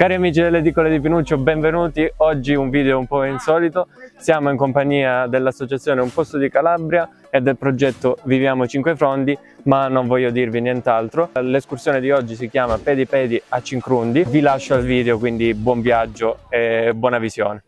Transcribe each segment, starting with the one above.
Cari amici delle edicole di Pinuccio, benvenuti. Oggi un video un po' insolito. Siamo in compagnia dell'associazione Un Posto di Calabria e del progetto Viviamo Cinque Frondi, ma non voglio dirvi nient'altro. L'escursione di oggi si chiama Pedi Pedi a Cincrundi. Vi lascio al video, quindi buon viaggio e buona visione.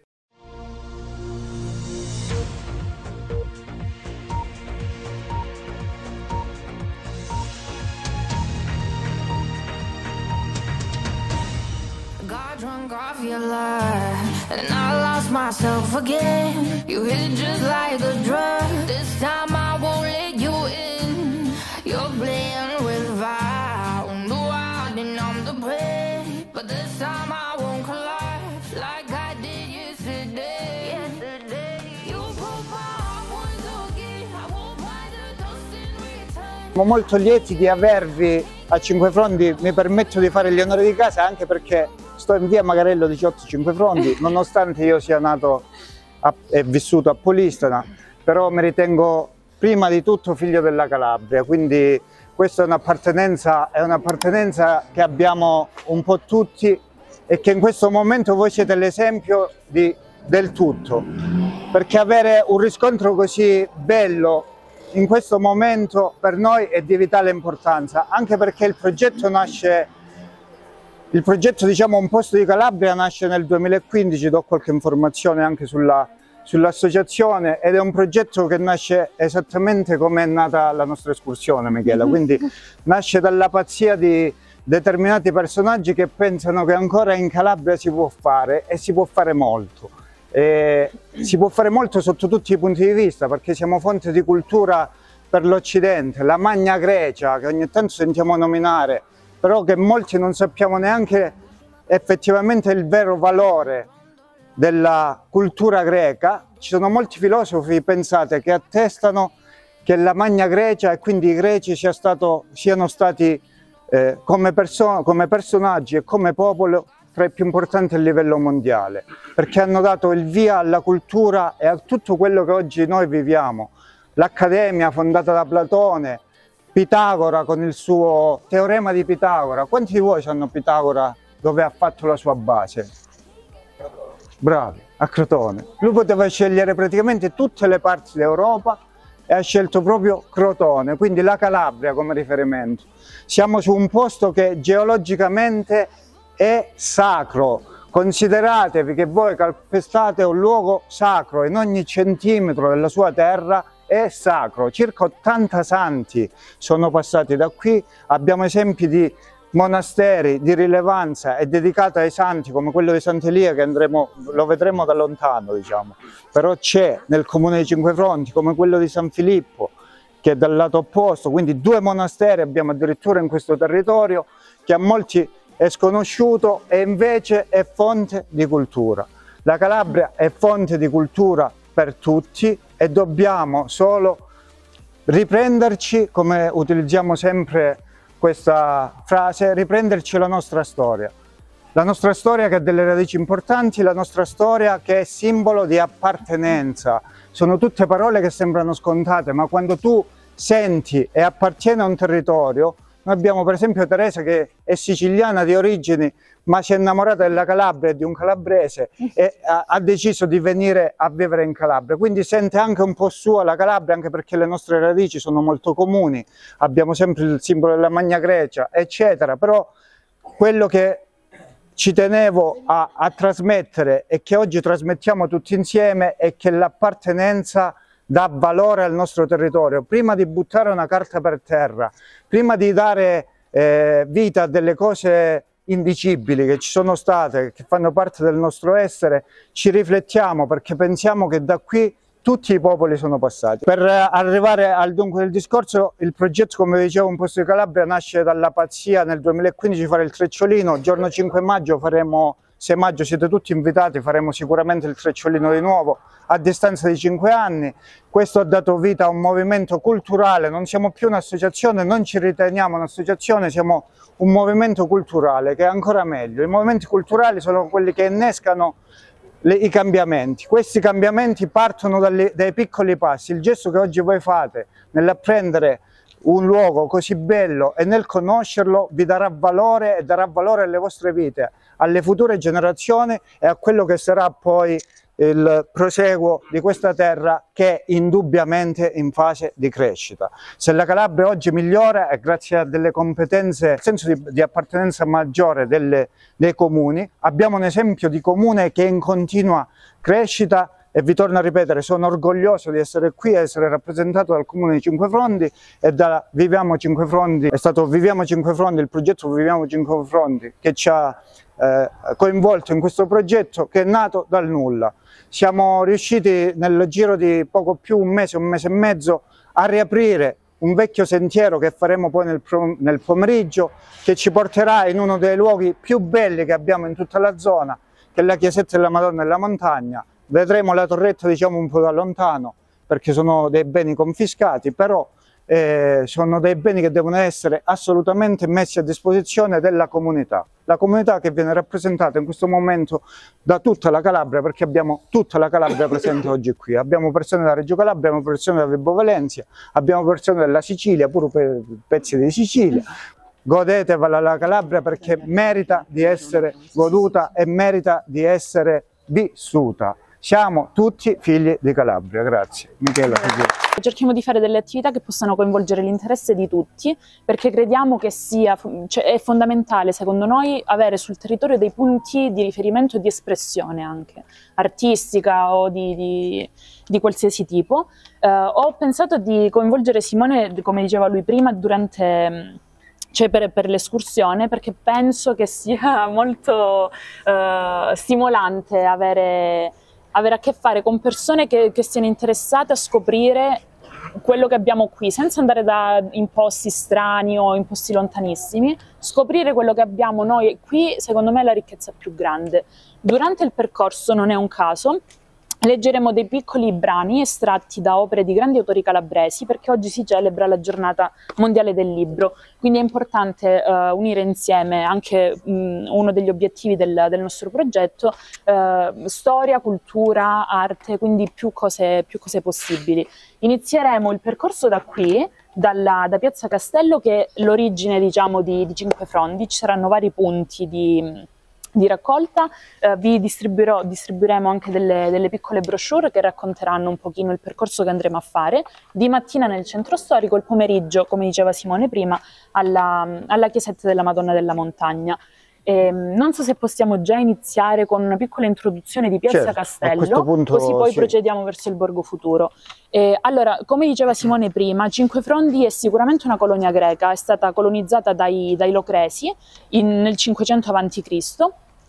Drunk off your life, and I lost myself again. You hit just like a drug. This time I won't let you in. You're playing with fire. No, I didn't numb the pain, but this time I won't collapse like I did yesterday. You broke my heart once again. I won't buy the dust in return. Siamo molto lieti di avervi a Cinque Frondi. Mi permetto di fare gli onori di casa anche perché sto in via Magarello 18 Cinque Frondi, nonostante io sia nato e vissuto a Polistena, però mi ritengo prima di tutto figlio della Calabria, quindi questa è un'appartenenza che abbiamo un po' tutti e che in questo momento voi siete l'esempio del tutto, perché avere un riscontro così bello in questo momento per noi è di vitale importanza, anche perché il progetto diciamo Un Posto di Calabria nasce nel 2015, do qualche informazione anche sull'associazione, ed è un progetto che nasce esattamente come è nata la nostra escursione, Michela, quindi nasce dalla pazzia di determinati personaggi che pensano che ancora in Calabria si può fare e si può fare molto. Si può fare molto sotto tutti i punti di vista, perché siamo fonte di cultura per l'Occidente, la Magna Grecia che ogni tanto sentiamo nominare, però che molti non sappiamo neanche effettivamente il vero valore della cultura greca. Ci sono molti filosofi, pensate, che attestano che la Magna Grecia e quindi i greci siano stati come personaggi e come popolo tra i più importanti a livello mondiale, perché hanno dato il via alla cultura e a tutto quello che oggi noi viviamo. L'Accademia fondata da Platone, Pitagora con il suo teorema di Pitagora. Quanti di voi sanno Pitagora dove ha fatto la sua base? Bravi, a Crotone. Lui poteva scegliere praticamente tutte le parti d'Europa e ha scelto proprio Crotone, quindi la Calabria come riferimento. Siamo su un posto che geologicamente è sacro. Consideratevi che voi calpestate un luogo sacro, in ogni centimetro della sua terra è sacro. Circa 80 santi sono passati da qui, abbiamo esempi di monasteri di rilevanza e dedicati ai santi come quello di Sant'Elia, che lo vedremo da lontano, diciamo, però c'è nel comune di Cinque Frondi, come quello di San Filippo che è dal lato opposto, quindi due monasteri abbiamo addirittura in questo territorio che a molti è sconosciuto e invece è fonte di cultura. La Calabria è fonte di cultura per tutti e dobbiamo solo riprenderci, come utilizziamo sempre questa frase, riprenderci la nostra storia che ha delle radici importanti, la nostra storia che è simbolo di appartenenza. Sono tutte parole che sembrano scontate, ma quando tu senti e appartieni a un territorio, noi abbiamo per esempio Teresa che è siciliana di origini, ma si è innamorata della Calabria e di un calabrese e ha deciso di venire a vivere in Calabria, quindi sente anche un po' sua la Calabria, anche perché le nostre radici sono molto comuni, abbiamo sempre il simbolo della Magna Grecia, eccetera. Però quello che ci tenevo a trasmettere e che oggi trasmettiamo tutti insieme è che l'appartenenza dà valore al nostro territorio. Prima di buttare una carta per terra, prima di dare vita a delle cose indicibili che ci sono state, che fanno parte del nostro essere, ci riflettiamo, perché pensiamo che da qui tutti i popoli sono passati. Per arrivare al dunque del discorso, il progetto, come vi dicevo, Un Posto di Calabria nasce dalla pazzia nel 2015 fare il Trecciolino. Giorno 5 maggio faremo, 6 maggio siete tutti invitati, faremo sicuramente il Trecciolino di nuovo a distanza di 5 anni. Questo ha dato vita a un movimento culturale, non siamo più un'associazione, non ci riteniamo un'associazione, siamo un movimento culturale, che è ancora meglio. I movimenti culturali sono quelli che innescano i cambiamenti. Questi cambiamenti partono dai piccoli passi. Il gesto che oggi voi fate nell'apprendere un luogo così bello e nel conoscerlo vi darà valore e darà valore alle vostre vite, alle future generazioni e a quello che sarà poi il proseguo di questa terra che è indubbiamente in fase di crescita. Se la Calabria oggi migliora è grazie a delle competenze, senso di appartenenza maggiore dei comuni. Abbiamo un esempio di comune che è in continua crescita e vi torno a ripetere, sono orgoglioso di essere qui e essere rappresentato dal Comune di Cinquefrondi e da Viviamo Cinquefrondi. È stato Viviamo Cinquefrondi, il progetto Viviamo Cinquefrondi che ci ha coinvolto in questo progetto che è nato dal nulla. Siamo riusciti nel giro di poco più un mese e mezzo a riaprire un vecchio sentiero che faremo poi nel pomeriggio, che ci porterà in uno dei luoghi più belli che abbiamo in tutta la zona, che è la chiesetta della Madonna della Montagna. Vedremo la torretta, diciamo, un po' da lontano perché sono dei beni confiscati, però sono dei beni che devono essere assolutamente messi a disposizione della comunità. La comunità che viene rappresentata in questo momento da tutta la Calabria, perché abbiamo tutta la Calabria presente oggi qui. Abbiamo persone da Reggio Calabria, abbiamo persone da Vibo Valentia, abbiamo persone della Sicilia, pure pezzi di Sicilia. Godetevela la Calabria perché merita di essere goduta e merita di essere vissuta. Siamo tutti figli di Calabria. Grazie. Michela. Cerchiamo di fare delle attività che possano coinvolgere l'interesse di tutti, perché crediamo che è fondamentale, secondo noi, avere sul territorio dei punti di riferimento e di espressione anche artistica o di qualsiasi tipo. Ho pensato di coinvolgere Simone, come diceva lui prima, durante... per l'escursione, perché penso che sia molto stimolante avere a che fare con persone che siano interessate a scoprire quello che abbiamo qui, senza andare in posti strani o in posti lontanissimi. Scoprire quello che abbiamo noi qui, secondo me, è la ricchezza più grande. Durante il percorso, non è un caso, leggeremo dei piccoli brani estratti da opere di grandi autori calabresi, perché oggi si celebra la giornata mondiale del libro, quindi è importante unire insieme anche uno degli obiettivi del nostro progetto, storia, cultura, arte, quindi più cose possibili. Inizieremo il percorso da qui, da Piazza Castello, che è l'origine, diciamo, di Cinquefrondi. Ci saranno vari punti di raccolta, vi distribuiremo anche delle piccole brochure che racconteranno un pochino il percorso che andremo a fare, di mattina nel centro storico, il pomeriggio, come diceva Simone prima, alla chiesetta della Madonna della Montagna. Non so se possiamo già iniziare con una piccola introduzione di Piazza Castello, così poi procediamo verso il Borgo Futuro. Allora, come diceva Simone prima, Cinquefrondi è sicuramente una colonia greca, è stata colonizzata dai Locresi nel 500 a.C.,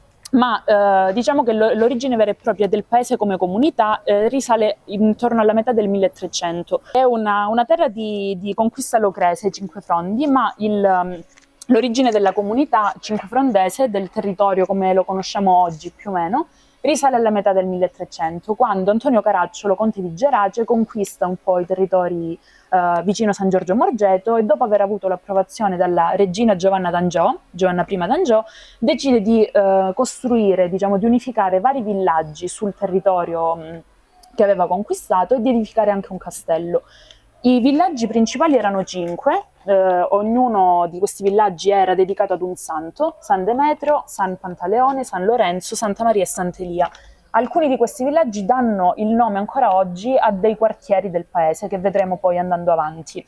ma diciamo che l'origine vera e propria del paese come comunità risale intorno alla metà del 1300. È una terra di conquista locrese, Cinquefrondi, ma l'origine della comunità cinquefrondese, del territorio come lo conosciamo oggi più o meno, risale alla metà del 1300, quando Antonio Caracciolo, conte di Gerace, conquista un po' i territori vicino San Giorgio Morgeto, e dopo aver avuto l'approvazione dalla regina Giovanna I d'Angiò, decide di costruire, diciamo, di unificare vari villaggi sul territorio che aveva conquistato e di edificare anche un castello. I villaggi principali erano 5, ognuno di questi villaggi era dedicato ad un santo: San Demetrio, San Pantaleone, San Lorenzo, Santa Maria e Sant'Elia. Alcuni di questi villaggi danno il nome ancora oggi a dei quartieri del paese, che vedremo poi andando avanti.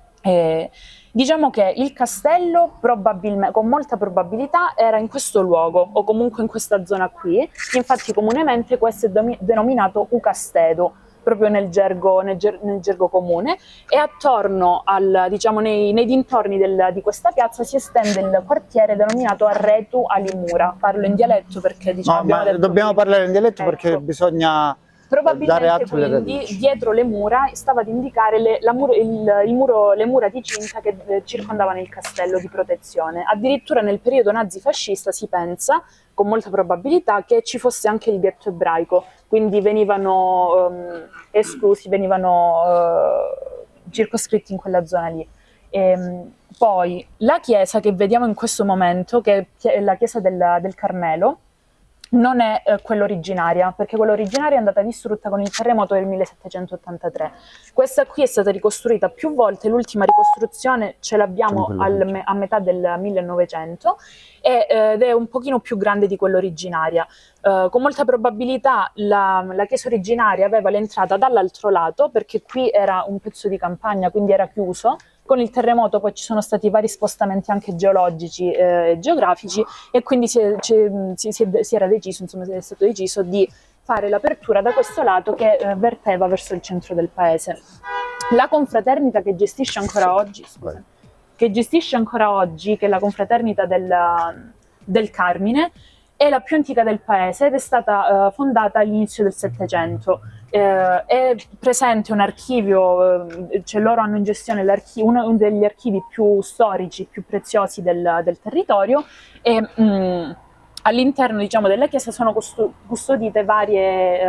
Diciamo che il castello con molta probabilità era in questo luogo, o comunque in questa zona qui. Infatti comunemente questo è denominato Ucastedo, proprio nel gergo comune, e attorno diciamo, nei dintorni di questa piazza si estende il quartiere denominato Arretu Alimura. Parlo in dialetto perché, diciamo, dobbiamo parlare in dialetto, ecco, perché bisogna dare atto alle quindi dietro le mura stava ad indicare le mura di cinta che circondavano il castello di protezione. Addirittura nel periodo nazifascista si pensa, con molta probabilità, che ci fosse anche il ghetto ebraico, quindi venivano esclusi, venivano circoscritti in quella zona lì. Poi la chiesa che vediamo in questo momento, che è la chiesa del Carmelo, non è quella originaria, perché quella originaria è andata distrutta con il terremoto del 1783. Questa qui è stata ricostruita più volte, l'ultima ricostruzione ce l'abbiamo a metà del 1900 ed è un pochino più grande di quella originaria. Con molta probabilità la chiesa originaria aveva l'entrata dall'altro lato, perché qui era un pezzo di campagna, quindi era chiuso. Con il terremoto poi ci sono stati vari spostamenti anche geologici e geografici, e quindi si era deciso, insomma, è stato deciso di fare l'apertura da questo lato che verteva verso il centro del paese. La confraternita che gestisce ancora oggi, che è la confraternita del Carmine, è la più antica del paese ed è stata fondata all'inizio del Settecento. È presente un archivio, cioè loro hanno in gestione uno degli archivi più storici, più preziosi del territorio, e all'interno, diciamo, della chiesa sono custodite vari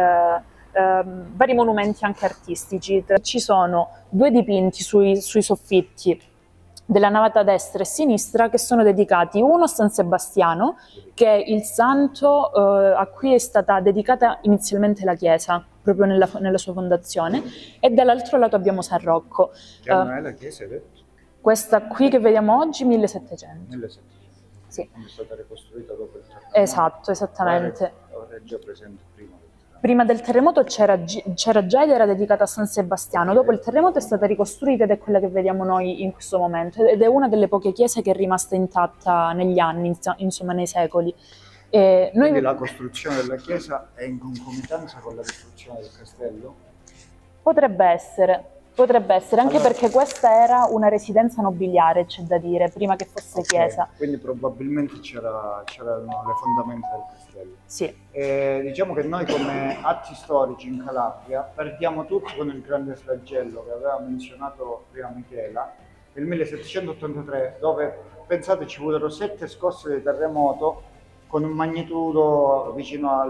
monumenti anche artistici. Ci sono 2 dipinti sui soffitti della navata destra e sinistra che sono dedicati, uno a San Sebastiano, che è il santo a cui è stata dedicata inizialmente la chiesa, proprio nella sua fondazione, e dall'altro lato abbiamo San Rocco. Che anno è la chiesa, hai detto? Questa qui che vediamo oggi, 1700. 1700. Sì. Quindi è stata ricostruita dopo il terremoto. Esatto, esattamente. Era già presente prima. Prima del terremoto c'era già ed era dedicata a San Sebastiano. Dopo il terremoto è stata ricostruita ed è quella che vediamo noi in questo momento, ed è una delle poche chiese che è rimasta intatta negli anni, insomma nei secoli. Quindi la costruzione della chiesa è in concomitanza con la costruzione del castello? Potrebbe essere, anche perché questa era una residenza nobiliare, c'è da dire, prima che fosse chiesa. Quindi probabilmente c'erano le fondamenta del castello. Sì. Diciamo che noi come atti storici in Calabria perdiamo tutto con il grande flagello che aveva menzionato prima Michela, nel 1783, dove, pensate, ci furono 7 scosse di terremoto con un magnitudo vicino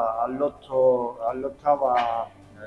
all'ottava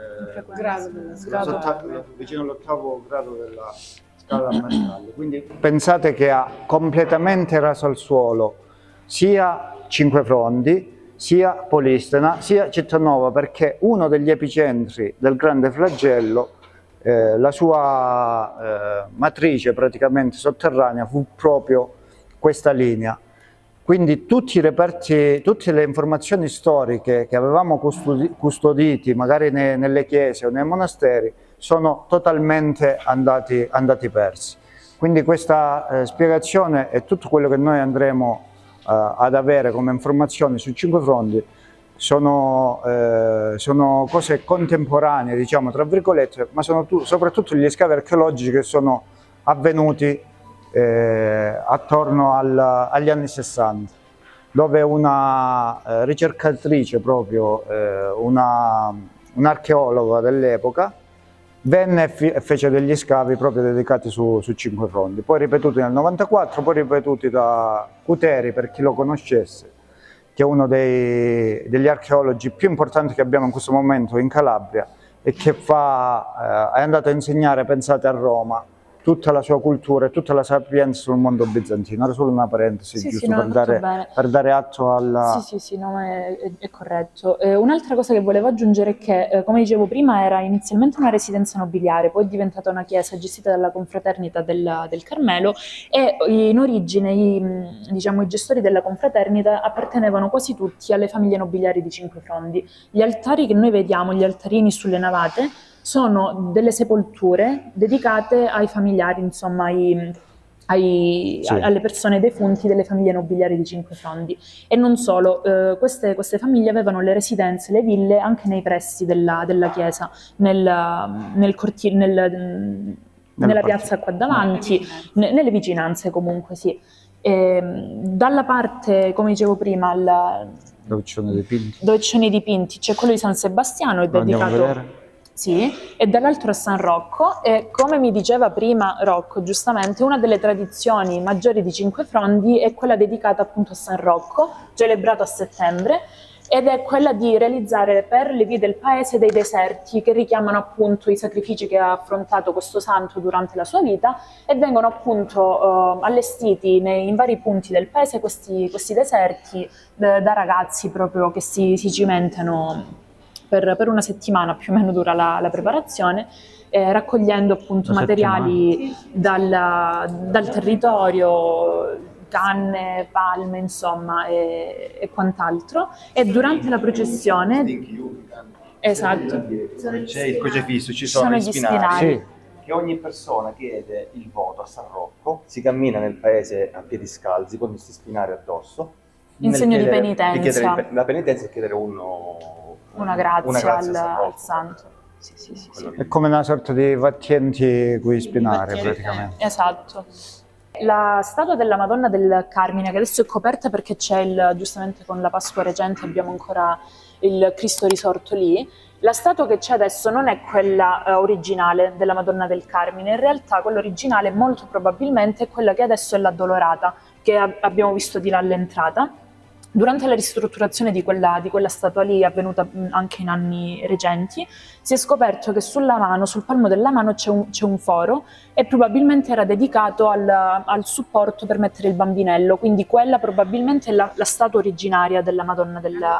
vicino all'8° grado della scala ambientale. Quindi pensate che ha completamente raso al suolo sia Cinquefrondi, sia Polistena, sia Cittanova, perché uno degli epicentri del grande flagello, la sua matrice praticamente sotterranea fu proprio questa linea. Quindi tutti i reperti, tutte le informazioni storiche che avevamo custoditi magari nelle chiese o nei monasteri sono totalmente andati persi. Quindi questa spiegazione e tutto quello che noi andremo ad avere come informazioni su Cinquefrondi sono cose contemporanee, diciamo tra virgolette, ma sono soprattutto gli scavi archeologici che sono avvenuti attorno agli anni 60, dove una ricercatrice proprio, un'archeologa dell'epoca, venne e fece degli scavi proprio dedicati su Cinquefrondi, poi ripetuti nel 94, poi ripetuti da Cuteri, per chi lo conoscesse, che è uno degli archeologi più importanti che abbiamo in questo momento in Calabria e che è andato a insegnare, pensate, a Roma, tutta la sua cultura e tutta la sapienza sul mondo bizantino. Era solo una parentesi, sì, giusto sì, no, per dare atto alla... Sì, no, è corretto. Un'altra cosa che volevo aggiungere è che, come dicevo prima, era inizialmente una residenza nobiliare, poi è diventata una chiesa gestita dalla confraternita del Carmelo, e in origine i gestori della confraternita appartenevano quasi tutti alle famiglie nobiliari di Cinquefrondi. Gli altari che noi vediamo, gli altarini sulle navate, sono delle sepolture dedicate ai familiari, insomma, alle persone defunti delle famiglie nobiliari di Cinquefrondi. E non solo, queste famiglie avevano le residenze, le ville anche nei pressi della chiesa, nella piazza qua davanti, nelle vicinanze comunque, sì. Dalla parte, come dicevo prima, dove ci sono i dipinti, c'è quello di San Sebastiano, è dedicato... Sì, e dall'altro a San Rocco, e come mi diceva prima Rocco, giustamente, una delle tradizioni maggiori di Cinquefrondi è quella dedicata appunto a San Rocco, celebrato a settembre, ed è quella di realizzare per le vie del paese dei deserti che richiamano appunto i sacrifici che ha affrontato questo santo durante la sua vita, e vengono appunto allestiti in vari punti del paese questi deserti da ragazzi proprio che si cimentano per una settimana, più o meno dura la preparazione, raccogliendo appunto materiali dal territorio, canne, palme, insomma, e quant'altro. E durante la processione, esatto, c'è il crocifisso, ci sono gli spinari. Sì. Che ogni persona chiede il voto a San Rocco, si cammina nel paese a piedi scalzi con questi spinari addosso, in segno di penitenza. La penitenza è chiedere una grazia al santo. Sì. È come una sorta di vattienti cui spinare praticamente. Esatto. La statua della Madonna del Carmine, che adesso è coperta perché c'è giustamente con la Pasqua recente abbiamo ancora il Cristo risorto lì. La statua che c'è adesso non è quella originale della Madonna del Carmine, in realtà quella originale molto probabilmente è quella che adesso è l'Addolorata, che abbiamo visto di là all'entrata. Durante la ristrutturazione di quella statua lì, avvenuta anche in anni recenti, si è scoperto che sulla mano, sul palmo della mano c'è un foro, e probabilmente era dedicato al supporto per mettere il bambinello, quindi quella probabilmente è la statua originaria della Madonna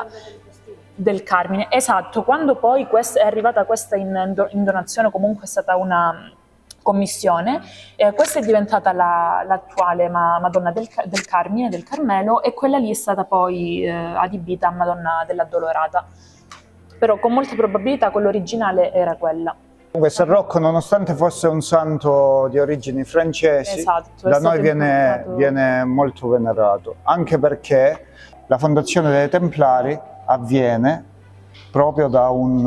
del Carmine. Esatto, quando poi è arrivata questa in donazione, comunque è stata una commissione, questa è diventata l'attuale Madonna del Carmine, del Carmelo, e quella lì è stata poi adibita a Madonna dell'Addolorata, però con molta probabilità quella originale era quella. Comunque San Rocco, nonostante fosse un santo di origini francesi, esatto, da noi viene molto venerato, anche perché la fondazione dei Templari avviene proprio da un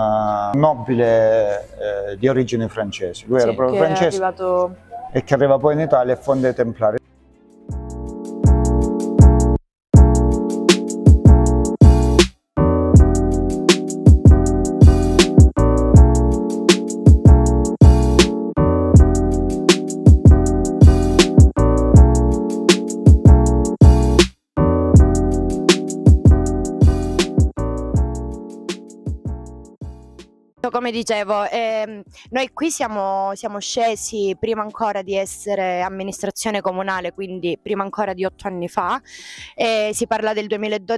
nobile di origini francesi. Lui era proprio francese e che arriva poi in Italia e fonda i Templari. Come dicevo, noi qui siamo scesi prima ancora di essere amministrazione comunale, quindi prima ancora di 8 anni fa, si parla del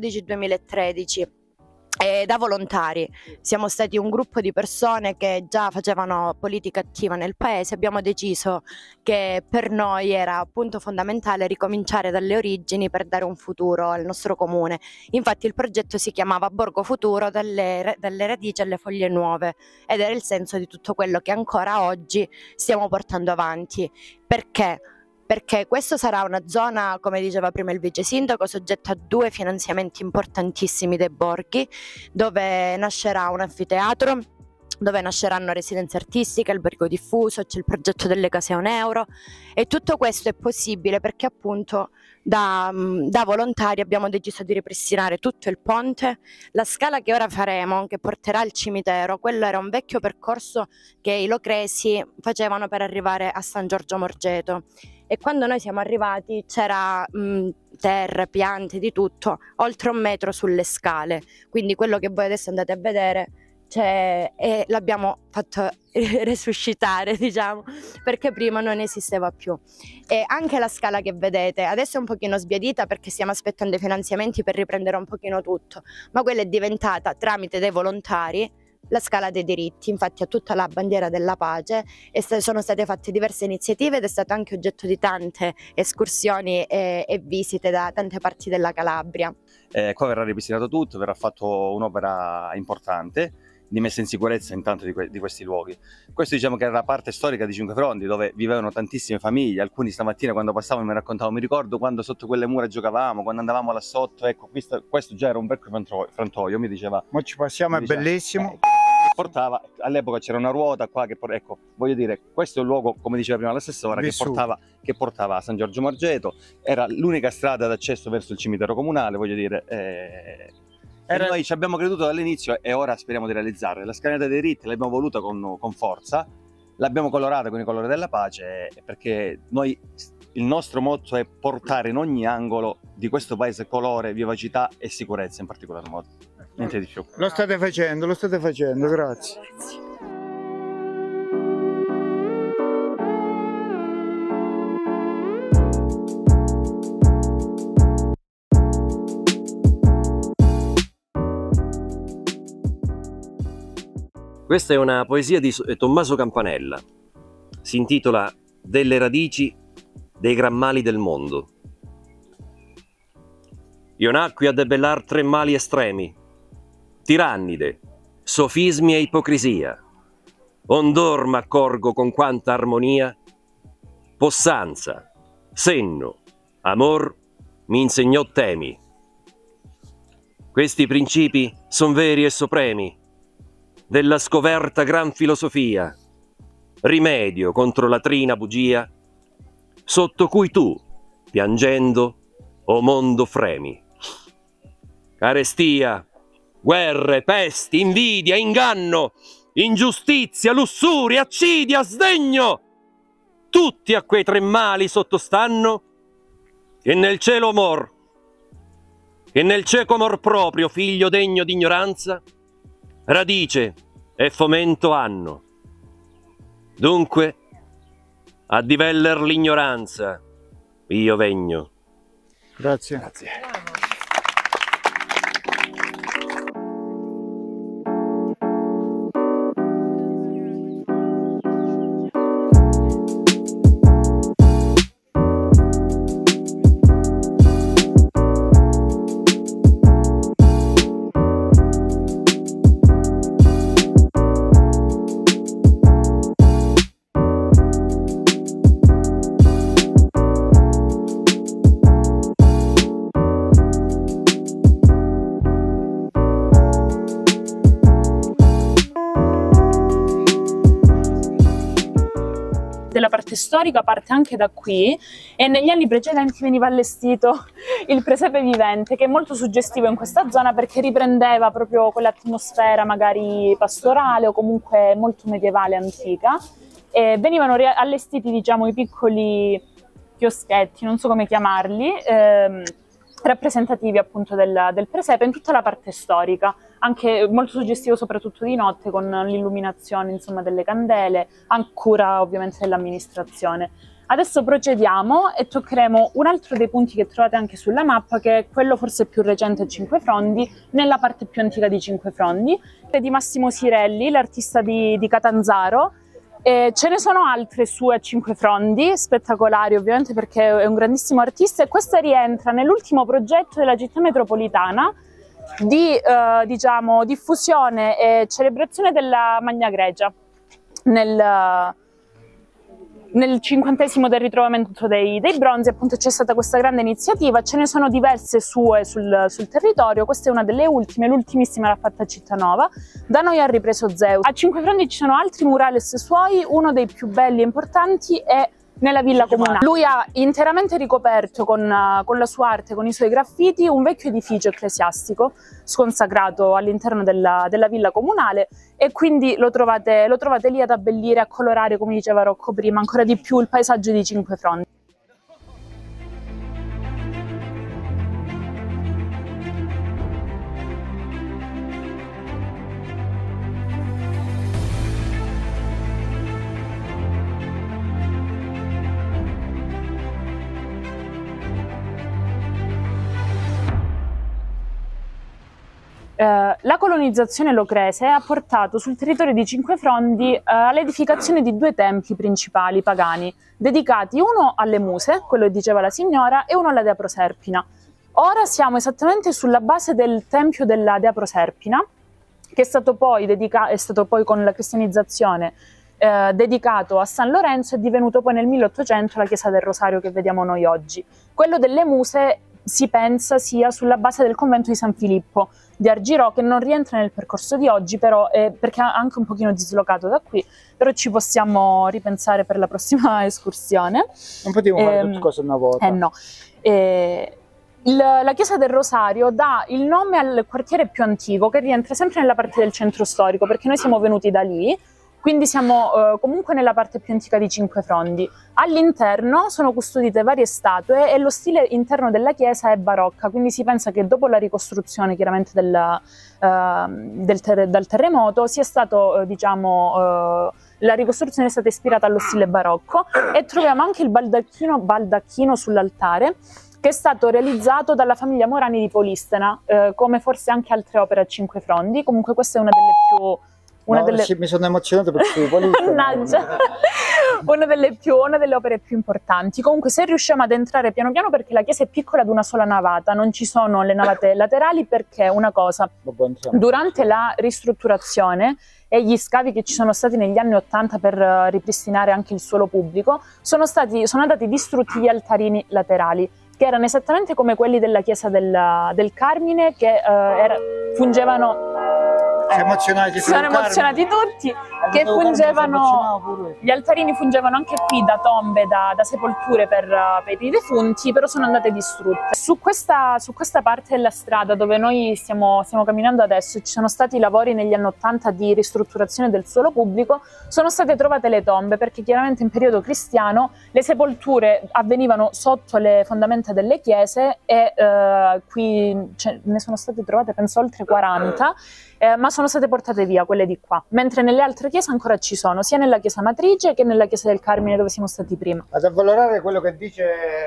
2012-2013. Da volontari siamo stati un gruppo di persone che già facevano politica attiva nel paese. Abbiamo deciso che per noi era appunto fondamentale ricominciare dalle origini per dare un futuro al nostro comune. Infatti il progetto si chiamava Borgo Futuro, dalle radici alle foglie nuove, ed era il senso di tutto quello che ancora oggi stiamo portando avanti. Perché? Perché questa sarà una zona, come diceva prima il vice sindaco, soggetta a 2 finanziamenti importantissimi dei borghi, dove nascerà un anfiteatro, dove nasceranno residenze artistiche, albergo diffuso, c'è il progetto delle case a €1, e tutto questo è possibile perché appunto da volontari abbiamo deciso di ripristinare tutto il ponte. La scala che ora faremo, che porterà al cimitero, quello era un vecchio percorso che i locresi facevano per arrivare a San Giorgio Morgeto, e quando noi siamo arrivati c'era terre, piante, di tutto, oltre 1 metro sulle scale, quindi quello che voi adesso andate a vedere e l'abbiamo fatto resuscitare, diciamo, perché prima non esisteva più. E anche la scala che vedete adesso è un pochino sbiadita perché stiamo aspettando i finanziamenti per riprendere un pochino tutto, ma quella è diventata, tramite dei volontari, la scala dei diritti. Infatti ha tutta la bandiera della pace e sono state fatte diverse iniziative ed è stato anche oggetto di tante escursioni e visite da tante parti della Calabria. Qua verrà ripristinato tutto, verrà fatto un'opera importante di messa in sicurezza intanto di questi luoghi. Questo diciamo che era la parte storica di Cinquefrondi, dove vivevano tantissime famiglie. Alcuni stamattina quando passavano mi raccontavano: mi ricordo quando sotto quelle mura giocavamo, quando andavamo là sotto, ecco questo già era un vecchio frantoio, mi diceva. Ma ci passiamo, è bellissimo. Portava, all'epoca c'era una ruota qua che ecco, voglio dire, questo è un luogo, come diceva prima l'assessora, che portava a San Giorgio Morgeto, era l'unica strada d'accesso verso il cimitero comunale, voglio dire. Noi ci abbiamo creduto dall'inizio e ora speriamo di realizzarla. La scalinata dei diritti l'abbiamo voluta con forza, l'abbiamo colorata con i colori della pace, perché noi il nostro motto è portare in ogni angolo di questo paese colore, vivacità e sicurezza in particolar modo. Niente di più. Lo state facendo, grazie. Questa è una poesia di Tommaso Campanella. Si intitola Delle radici dei gran mali del mondo. Io nacqui a debellar 3 mali estremi: tirannide, sofismi e ipocrisia. Ondor m'accorgo con quanta armonia, possanza, senno, amor mi insegnò temi. Questi principi son veri e sopremi della scoverta gran filosofia, rimedio contro la trina bugia, sotto cui tu, piangendo, o mondo fremi. Carestia, guerre, pesti, invidia, inganno, ingiustizia, lussuria, accidia, sdegno, tutti a quei 3 mali sottostanno, e nel cielo amor, e nel cieco amor proprio, figlio degno d'ignoranza, radice e fomento hanno. Dunque, a diveller l'ignoranza, io vegno. Grazie. Grazie. Della parte storica parte anche da qui, e negli anni precedenti veniva allestito il presepe vivente, che è molto suggestivo in questa zona perché riprendeva proprio quell'atmosfera magari pastorale o comunque molto medievale, antica, e venivano allestiti, diciamo, i piccoli chioschetti, non so come chiamarli, rappresentativi appunto del presepe in tutta la parte storica, anche molto suggestivo soprattutto di notte, con l'illuminazione, insomma, delle candele, a cura ovviamente dell'amministrazione. Adesso procediamo e toccheremo un altro dei punti che trovate anche sulla mappa, che è quello forse più recente a Cinquefrondi, nella parte più antica di Cinquefrondi, è di Massimo Sirelli, l'artista di Catanzaro. Ce ne sono altre sue a Cinquefrondi, spettacolari ovviamente perché è un grandissimo artista, e questa rientra nell'ultimo progetto della città metropolitana di diciamo, diffusione e celebrazione della Magna Grecia nel 50° del ritrovamento dei bronzi. Appunto c'è stata questa grande iniziativa, ce ne sono diverse sue sul territorio, questa è una delle ultime, l'ultimissima l'ha fatta a Cittanova, da noi ha ripreso Zeus. A Cinquefrondi ci sono altri murales suoi, uno dei più belli e importanti è nella villa comunale. Lui ha interamente ricoperto con la sua arte, con i suoi graffiti, un vecchio edificio ecclesiastico sconsacrato all'interno della villa comunale, e quindi lo trovate lì ad abbellire, a colorare, come diceva Rocco prima, ancora di più il paesaggio di Cinquefrondi. La colonizzazione locrese ha portato sul territorio di Cinquefrondi all'edificazione di 2 templi principali pagani, dedicati uno alle muse, quello che diceva la signora, e uno alla Dea Proserpina. Ora siamo esattamente sulla base del tempio della Dea Proserpina, che è stato poi con la cristianizzazione dedicato a San Lorenzo, e divenuto poi nel 1800 la chiesa del Rosario che vediamo noi oggi. Quello delle muse si pensa sia sulla base del convento di San Filippo di Argirò, che non rientra nel percorso di oggi, però perché è anche un pochino dislocato da qui, però ci possiamo ripensare per la prossima escursione. Non potevo fare tutte cose una volta. No. La chiesa del Rosario dà il nome al quartiere più antico, che rientra sempre nella parte del centro storico, perché noi siamo venuti da lì, quindi siamo comunque nella parte più antica di Cinque Frondi. All'interno sono custodite varie statue e lo stile interno della chiesa è barocca, quindi si pensa che dopo la ricostruzione chiaramente dal terremoto sia stato, la ricostruzione è stata ispirata allo stile barocco, e troviamo anche il baldacchino sull'altare, che è stato realizzato dalla famiglia Morani di Polistena, come forse anche altre opere a Cinque Frondi. Comunque questa è una delle più... Mi sono emozionato per Mannaggia! una delle opere più importanti. Comunque, se riusciamo ad entrare piano piano, perché la chiesa è piccola ad una sola navata, non ci sono le navate laterali, perché una cosa, durante la ristrutturazione e gli scavi che ci sono stati negli anni '80 per ripristinare anche il suolo pubblico, sono andati distrutti gli altarini laterali, che erano esattamente come quelli della chiesa del Carmine, che fungevano... Si sono emozionati tutti, che fungevano, gli altarini fungevano anche qui da tombe, da sepolture per i defunti, però sono andate distrutte. Su questa parte della strada dove noi stiamo camminando adesso, ci sono stati lavori negli anni '80 di ristrutturazione del suolo pubblico, sono state trovate le tombe, perché chiaramente in periodo cristiano le sepolture avvenivano sotto le fondamenta delle chiese, e qui ne sono state trovate penso oltre 40, ma sono state portate via quelle di qua, mentre nelle altre chiese ancora ci sono, sia nella chiesa matrice che nella chiesa del Carmine dove siamo stati prima. Ad avvalorare quello che dice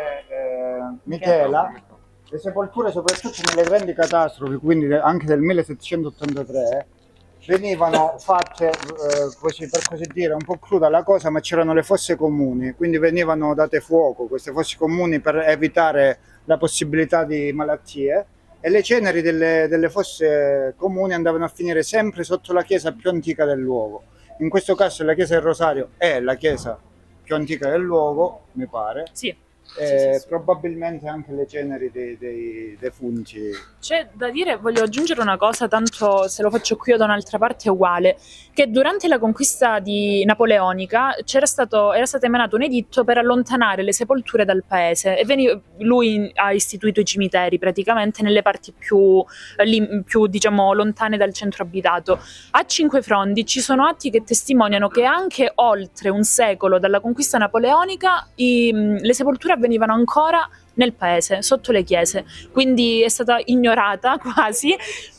Michela, le sepolture soprattutto nelle grandi catastrofi, quindi anche del 1783, venivano fatte, per così dire, un po' cruda la cosa, ma c'erano le fosse comuni, quindi venivano date fuoco queste fosse comuni per evitare la possibilità di malattie. E le ceneri delle fosse comuni andavano a finire sempre sotto la chiesa più antica del luogo. In questo caso la chiesa del Rosario è la chiesa più antica del luogo, mi pare. Sì. Sì. Probabilmente anche le ceneri dei defunti. C'è da dire, voglio aggiungere una cosa, tanto se lo faccio qui o da un'altra parte è uguale, che durante la conquista napoleonica era stato emanato un editto per allontanare le sepolture dal paese, e lui ha istituito i cimiteri praticamente nelle parti più diciamo lontane dal centro abitato. A Cinque Frondi ci sono atti che testimoniano che anche oltre un secolo dalla conquista napoleonica le sepolture avvenivano ancora nel paese, sotto le chiese, quindi è stata ignorata quasi,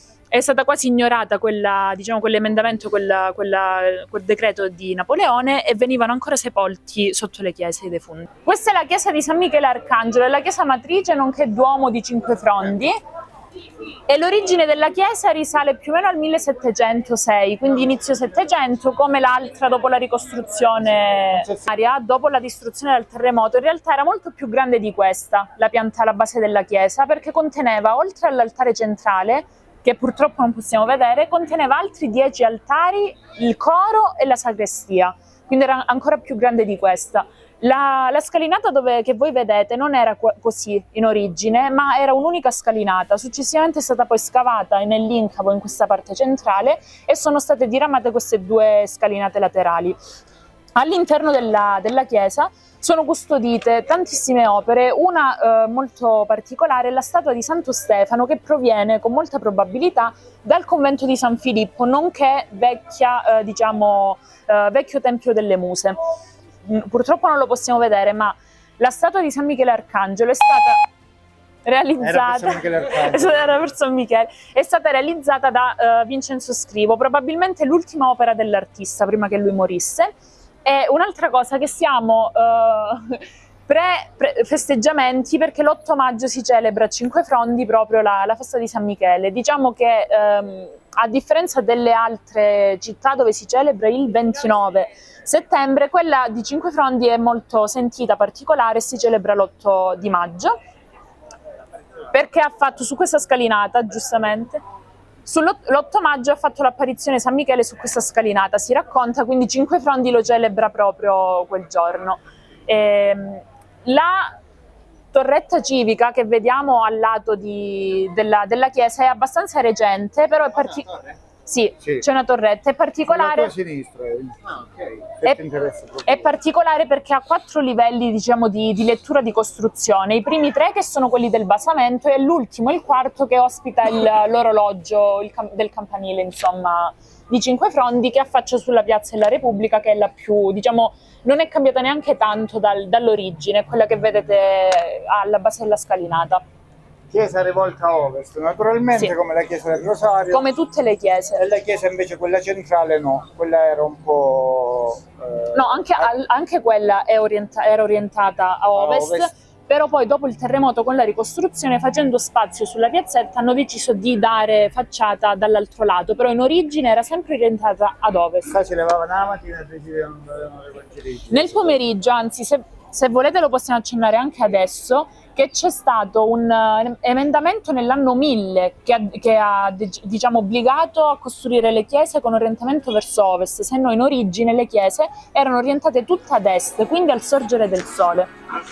quell'emendamento, quel decreto di Napoleone, e venivano ancora sepolti sotto le chiese i defunti. Questa è la chiesa di San Michele Arcangelo, è la chiesa matrice nonché duomo di Cinque Frondi, e l'origine della chiesa risale più o meno al 1706, quindi inizio Settecento, come l'altra dopo la ricostruzione, dopo la distruzione del terremoto. In realtà era molto più grande di questa, la base della chiesa, perché conteneva, oltre all'altare centrale, che purtroppo non possiamo vedere, conteneva altri 10 altari, il coro e la sagrestia, quindi era ancora più grande di questa. La scalinata che voi vedete non era così in origine, ma era un'unica scalinata. Successivamente è stata poi scavata nell'incavo in questa parte centrale, e sono state diramate queste due scalinate laterali. All'interno della chiesa sono custodite tantissime opere, una molto particolare è la statua di Santo Stefano, che proviene con molta probabilità dal convento di San Filippo, nonché vecchio Tempio delle Muse. Purtroppo non lo possiamo vedere, ma la statua di San Michele Arcangelo è stata realizzata, è stata realizzata da Vincenzo Scrivo, probabilmente l'ultima opera dell'artista prima che lui morisse. E un'altra cosa, che siamo festeggiamenti, perché l'8 maggio si celebra a Cinque Frondi proprio la festa di San Michele. Diciamo che a differenza delle altre città dove si celebra il 29 settembre, quella di Cinque Frondi è molto sentita, particolare, e si celebra l'8 di maggio, perché ha fatto su questa scalinata, giustamente, l'8 maggio ha fatto l'apparizione San Michele su questa scalinata, si racconta, quindi Cinque Frondi lo celebra proprio quel giorno. La torretta civica che vediamo al lato della chiesa è abbastanza recente, però è Sì, Sì. c'è una torretta, è Sulla particolare. tua sinistra. È, Ti interessa proprio. è particolare perché ha 4 livelli, diciamo, di lettura di costruzione. I primi 3 che sono quelli del basamento e l'ultimo, il quarto, che ospita l'orologio del campanile, insomma, di Cinque Frondi, che affaccia sulla Piazza della Repubblica, che è la più, diciamo, non è cambiata neanche tanto dall'origine, quella che vedete alla base della scalinata. Chiesa rivolta a ovest, naturalmente, Sì. come la chiesa del Rosario. Come tutte le chiese. E la chiesa invece, quella centrale, no, quella era un po'... No, anche quella era orientata a ovest, però poi dopo il terremoto, con la ricostruzione, facendo spazio sulla piazzetta, hanno deciso di dare facciata dall'altro lato, però in origine era sempre orientata ad ovest. Qua si levavano la mattina e decidevano l'Evangelio. Nel pomeriggio, anzi, se volete lo possiamo accennare anche adesso, che c'è stato un emendamento nell'anno 1000 che ha diciamo, obbligato a costruire le chiese con orientamento verso ovest, se no in origine le chiese erano orientate tutte ad est, quindi al sorgere del sole.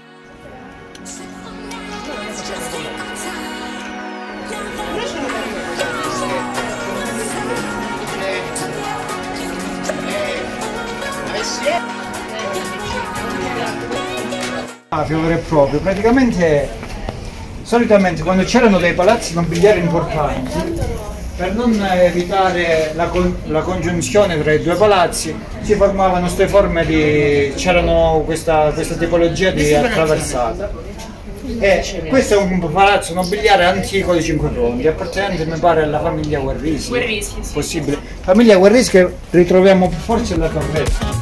Vero e proprio, praticamente solitamente quando c'erano dei palazzi nobiliari importanti, per non evitare la congiunzione tra i due palazzi, si formavano queste forme c'erano questa tipologia di attraversata. E questo è un palazzo nobiliare antico di Cinque Frondi, appartenente mi pare alla famiglia Guerrisi. Guerrisi, sì. Possibile. Famiglia Guerrisi che ritroviamo forse alla torretta.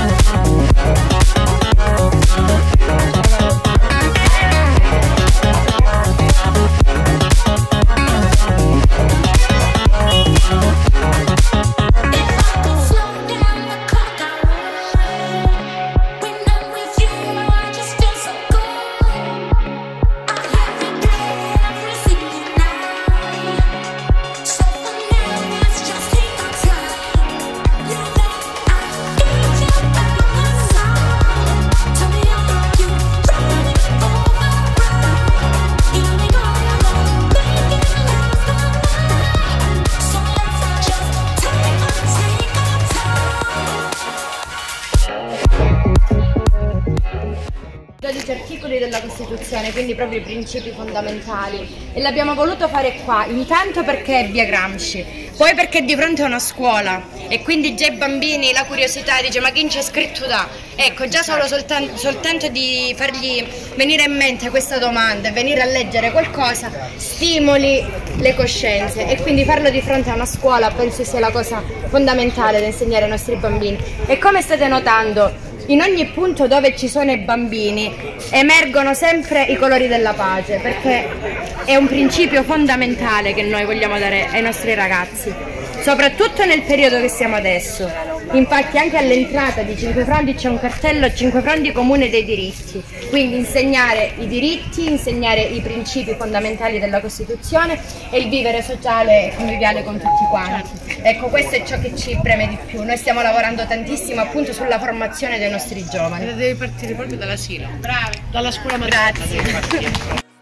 Articoli della Costituzione, quindi proprio i principi fondamentali, e l'abbiamo voluto fare qua, intanto perché è via Gramsci, poi perché di fronte a una scuola e quindi già i bambini, la curiosità dice ma chi c'è scritto da? Ecco, già solo soltanto di fargli venire in mente questa domanda e venire a leggere qualcosa stimoli le coscienze, e quindi farlo di fronte a una scuola penso sia la cosa fondamentale da insegnare ai nostri bambini. E come state notando, in ogni punto dove ci sono i bambini emergono sempre i colori della pace, perché è un principio fondamentale che noi vogliamo dare ai nostri ragazzi, soprattutto nel periodo che siamo adesso. Infatti anche all'entrata di Cinque Frondi c'è un cartello Cinque Frondi Comune dei Diritti, quindi insegnare i diritti, insegnare i principi fondamentali della Costituzione e il vivere sociale e conviviale con tutti quanti. Ecco, questo è ciò che ci preme di più. Noi stiamo lavorando tantissimo appunto sulla formazione dei nostri giovani. Devi partire proprio dall'asilo, dalla scuola materna. Grazie.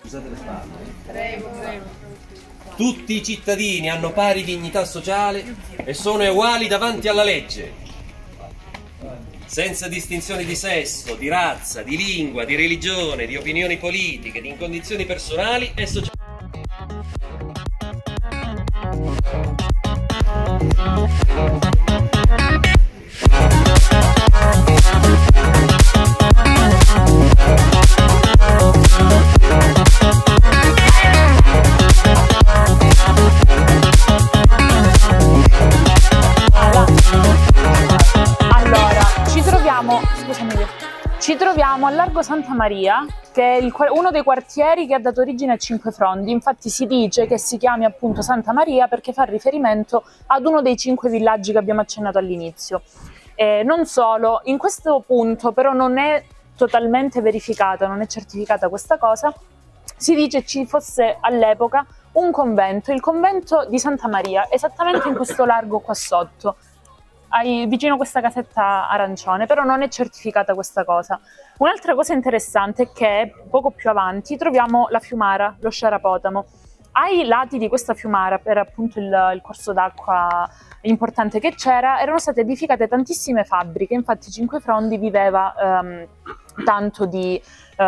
Tutti i cittadini hanno pari dignità sociale e sono uguali davanti alla legge, senza distinzioni di sesso, di razza, di lingua, di religione, di opinioni politiche, di condizioni personali e sociali. Ci troviamo a Largo Santa Maria, che è uno dei quartieri che ha dato origine a Cinque Frondi. Infatti si dice che si chiami appunto Santa Maria perché fa riferimento ad uno dei 5 villaggi che abbiamo accennato all'inizio. Non solo, in questo punto però non è totalmente verificata, non è certificata questa cosa. Si dice ci fosse all'epoca un convento, il convento di Santa Maria, esattamente in questo largo qua sotto, vicino a questa casetta arancione, però non è certificata questa cosa. Un'altra cosa interessante è che poco più avanti troviamo la Fiumara, lo Sciarapotamo. Ai lati di questa fiumara, per appunto il corso d'acqua importante che c'era, erano state edificate tantissime fabbriche. Infatti Cinquefrondi viveva tanto di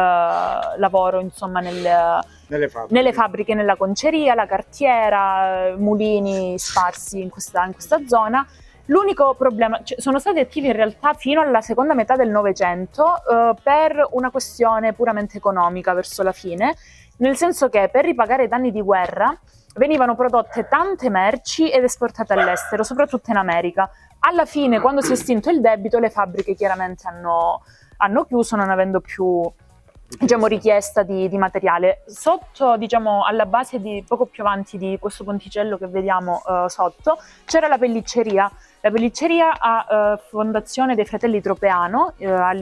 lavoro, insomma, nelle fabbriche, nella conceria, la cartiera, mulini sparsi in questa zona. L'unico problema, sono stati attivi in realtà fino alla seconda metà del Novecento per una questione puramente economica verso la fine, nel senso che per ripagare i danni di guerra venivano prodotte tante merci ed esportate all'estero, soprattutto in America. Alla fine, quando si è estinto il debito, le fabbriche chiaramente hanno chiuso, non avendo più, diciamo, richiesta di materiale. Sotto, diciamo, alla base, poco più avanti di questo ponticello che vediamo sotto, c'era la pellicceria. La pellicceria a fondazione dei fratelli Tropeano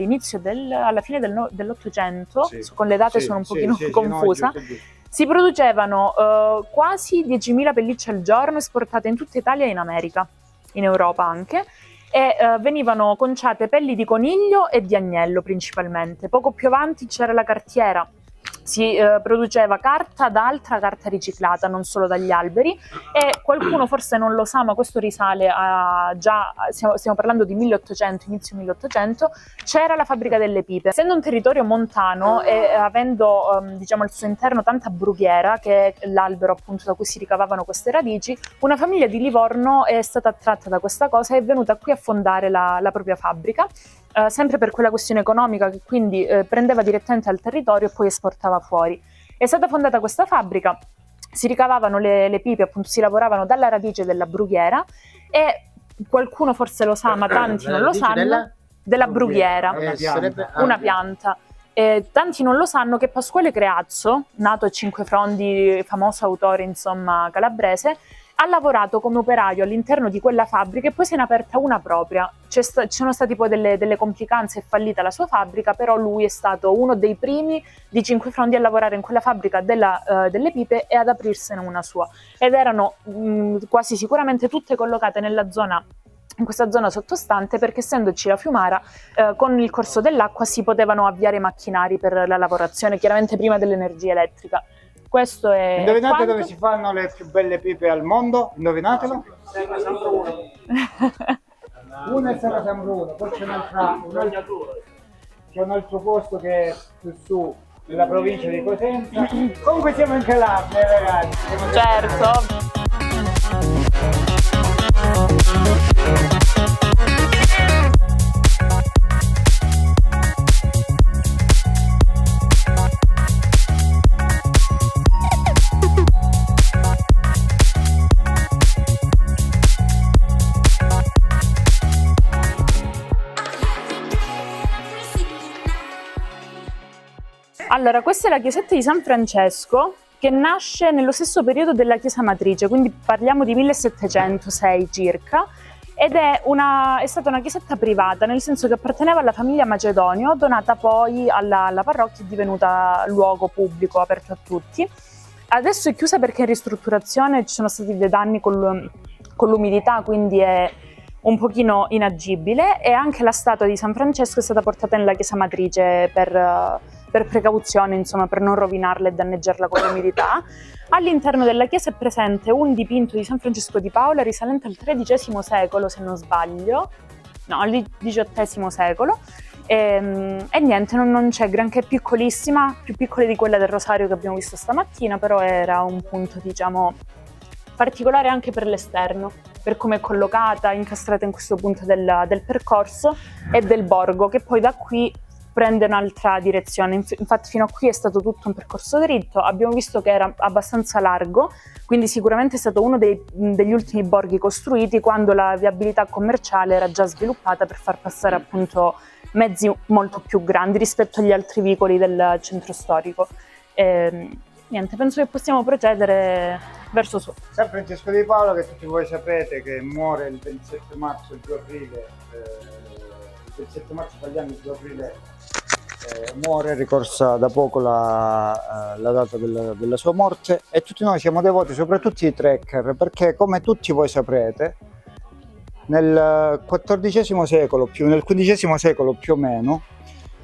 alla fine dell'Ottocento, Sì. con le date sono un pochino confusa. Si producevano quasi 10.000 pellicce al giorno, esportate in tutta Italia e in America, in Europa anche, e venivano conciate pelli di coniglio e di agnello principalmente. Poco più avanti c'era la cartiera. Si produceva carta d'altra, carta riciclata, non solo dagli alberi, e qualcuno forse non lo sa, ma questo risale a stiamo parlando di 1800, inizio 1800, c'era la fabbrica delle pipe. Essendo un territorio montano e avendo diciamo al suo interno tanta brughiera, che è l'albero appunto da cui si ricavavano queste radici, una famiglia di Livorno è stata attratta da questa cosa e è venuta qui a fondare la propria fabbrica. Sempre per quella questione economica, che quindi prendeva direttamente al territorio e poi esportava fuori. È stata fondata questa fabbrica, si ricavavano le pipe, appunto si lavoravano dalla radice della brughiera, e qualcuno forse lo sa, ma tanti non lo sanno, della brughiera, una pianta. Tanti non lo sanno che Pasquale Creazzo, nato a Cinquefrondi, famoso autore insomma calabrese, ha lavorato come operaio all'interno di quella fabbrica e poi se n'è aperta una propria. Ci sono stati poi delle complicanze, è fallita la sua fabbrica, però lui è stato uno dei primi di Cinquefrondi a lavorare in quella fabbrica delle pipe e ad aprirsene una sua. Ed erano quasi sicuramente tutte collocate in questa zona sottostante, perché essendoci la fiumara, con il corso dell'acqua si potevano avviare i macchinari per la lavorazione, chiaramente prima dell'energia elettrica. Questo è Indovinate dove si fanno le più belle pipe al mondo? Indovinatelo? Una è Serra San Bruno, poi c'è un altro posto che è più su, nella provincia di Cosenza. Comunque siamo in Calabria, ragazzi. certo. Allora, questa è la chiesetta di San Francesco, che nasce nello stesso periodo della chiesa matrice, quindi parliamo di 1706 circa, ed è stata una chiesetta privata, nel senso che apparteneva alla famiglia Macedonio, donata poi alla parrocchia e divenuta luogo pubblico aperto a tutti. Adesso è chiusa perché è in ristrutturazione, ci sono stati dei danni con l'umidità, quindi è un pochino inagibile, e anche la statua di San Francesco è stata portata nella chiesa matrice per precauzione, insomma, per non rovinarla e danneggiarla con l'umidità. All'interno della chiesa è presente un dipinto di San Francesco di Paola risalente al XIII secolo, se non sbaglio, no, al XVIII secolo, e niente, non c'è granché, piccolissima, più piccola di quella del rosario che abbiamo visto stamattina, però era un punto, diciamo, particolare anche per l'esterno, per come è collocata, incastrata in questo punto del percorso e del borgo, che poi da qui prende un'altra direzione. Infatti fino a qui è stato tutto un percorso dritto, abbiamo visto che era abbastanza largo, quindi sicuramente è stato uno degli ultimi borghi costruiti quando la viabilità commerciale era già sviluppata per far passare appunto mezzi molto più grandi rispetto agli altri vicoli del centro storico. Niente, penso che possiamo procedere verso su. San Francesco di Paola, che tutti voi sapete che muore il 27 marzo e il 2 aprile, il 27 marzo sbagliando, il 2 aprile muore, ricorsa da poco la data della sua morte, e tutti noi siamo devoti, soprattutto i trekker, perché come tutti voi saprete nel XIV secolo, nel XV secolo più o meno,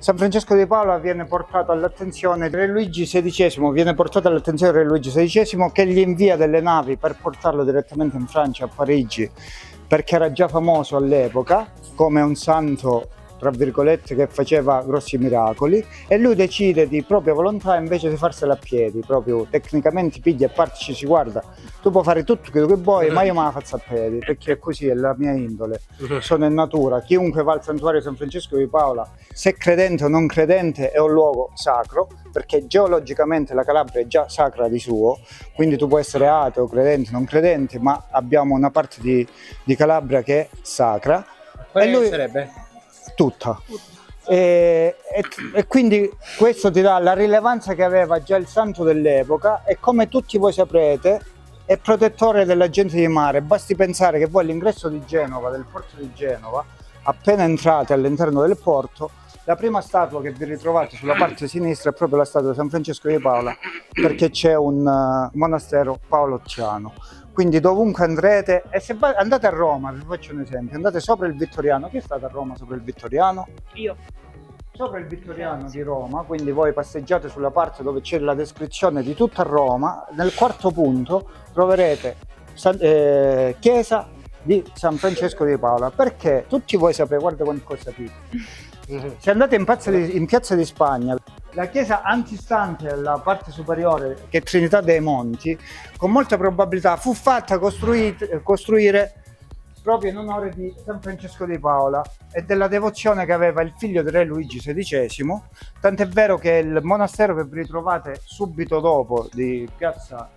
San Francesco di Paola viene portato all'attenzione del Re Luigi XVI, viene portato all'attenzione del Re Luigi XVI che gli invia delle navi per portarlo direttamente in Francia, a Parigi, perché era già famoso all'epoca come un santo, tra virgolette, che faceva grossi miracoli, e lui decide di propria volontà invece di farsela a piedi, proprio tecnicamente piglia e parte, ci si guarda, tu puoi fare tutto quello che vuoi, ma io me la faccio a piedi, perché è così, è la mia indole, sono in natura. Chiunque va al santuario San Francesco di Paola, se credente o non credente, è un luogo sacro, perché geologicamente la Calabria è già sacra di suo, quindi tu puoi essere ateo, credente, non credente, ma abbiamo una parte di Calabria che è sacra. Quale e lui sarebbe? Tutta. E quindi questo ti dà la rilevanza che aveva già il santo dell'epoca, e come tutti voi saprete è protettore della gente di mare. Basti pensare che voi all'ingresso di Genova, del porto di Genova, appena entrate all'interno del porto, la prima statua che vi ritrovate sulla parte sinistra è proprio la statua di San Francesco di Paola, perché c'è un monastero paolottiano. Quindi dovunque andrete, e se andate a Roma, vi faccio un esempio, andate sopra il Vittoriano. Chi è stato a Roma sopra il Vittoriano? Io. Sopra il Vittoriano di Roma, quindi voi passeggiate sulla parte dove c'è la descrizione di tutta Roma, nel quarto punto troverete chiesa di San Francesco di Paola, perché tutti voi sapete, guarda quante cose sapete. Se andate in Piazza di Spagna, la chiesa antistante alla parte superiore, che è Trinità dei Monti, con molta probabilità fu fatta costruire proprio in onore di San Francesco di Paola e della devozione che aveva il figlio del Re Luigi XVI, tant'è vero che il monastero che vi ritrovate subito dopo di Piazza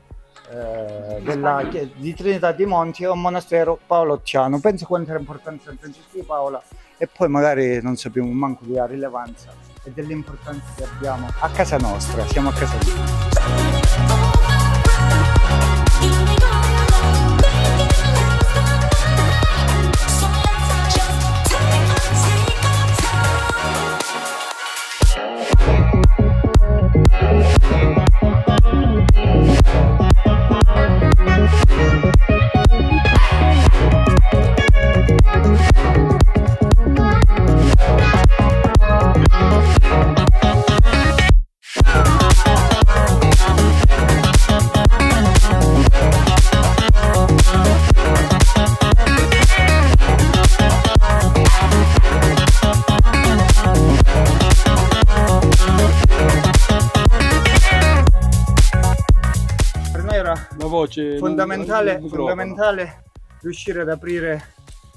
di Trinità dei Monti è un monastero paolottiano. Pensa quanto era importante San Francesco di Paola, e poi magari non sappiamo manco della rilevanza e dell'importanza che abbiamo a casa nostra, siamo a casa nostra. Fondamentale riuscire ad aprire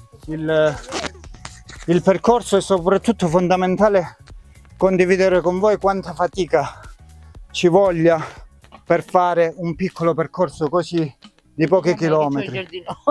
il percorso, e soprattutto fondamentale condividere con voi quanta fatica ci voglia per fare un piccolo percorso così di pochi chilometri,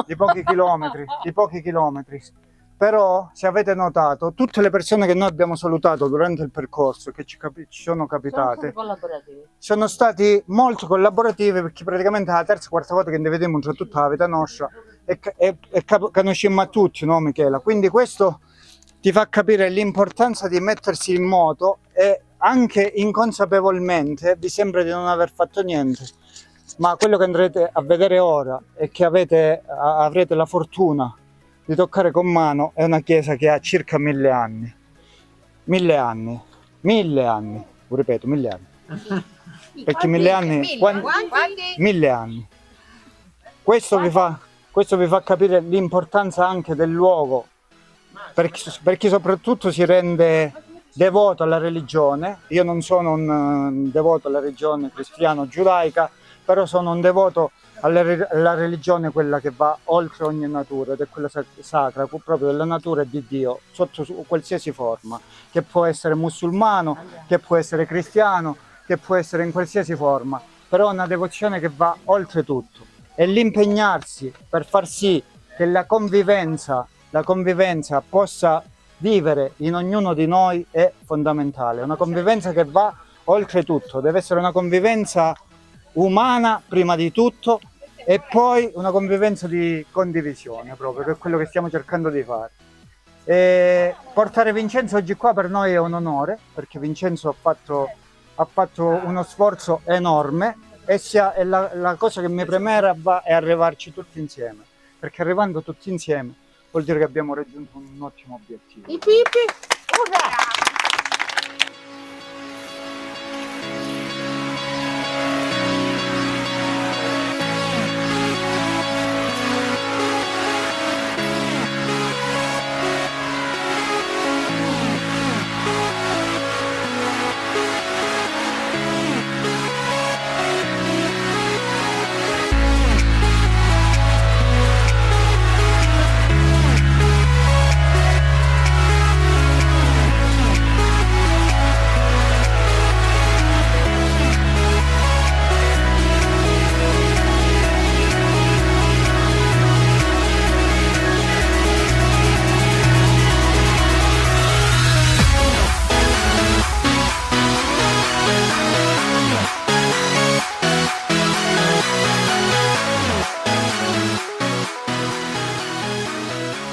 di pochi chilometri. Però, se avete notato, tutte le persone che noi abbiamo salutato durante il percorso, che ci sono capitate, sono stati molto collaborativi, perché praticamente è la terza o quarta volta che ne vediamo tra tutta la vita nostra e conosciamo a tutti, no Michela? Quindi questo ti fa capire l'importanza di mettersi in moto, e anche inconsapevolmente vi sembra di non aver fatto niente, ma quello che andrete a vedere ora è che avrete la fortuna di toccare con mano è una chiesa che ha circa 1000 anni. 1000 anni. 1000 anni. Ripeto, 1000 anni. Perché 1000 anni... 1000 anni. Questo vi fa capire l'importanza anche del luogo, perché soprattutto si rende devoto alla religione. Io non sono un devoto alla religione cristiano-giudaica, però sono un devoto alla religione, quella che va oltre ogni natura, ed è quella sacra, proprio della natura e di Dio, sotto qualsiasi forma, che può essere musulmano, che può essere cristiano, che può essere in qualsiasi forma, però è una devozione che va oltre tutto. E l'impegnarsi per far sì che la convivenza possa vivere in ognuno di noi è fondamentale. Una convivenza che va oltre tutto, deve essere una convivenza umana prima di tutto, e poi una convivenza di condivisione, proprio, che è quello che stiamo cercando di fare. E portare Vincenzo oggi qua per noi è un onore, perché Vincenzo ha fatto uno sforzo enorme, e la cosa che mi premeva è arrivarci tutti insieme, perché arrivando tutti insieme vuol dire che abbiamo raggiunto un ottimo obiettivo.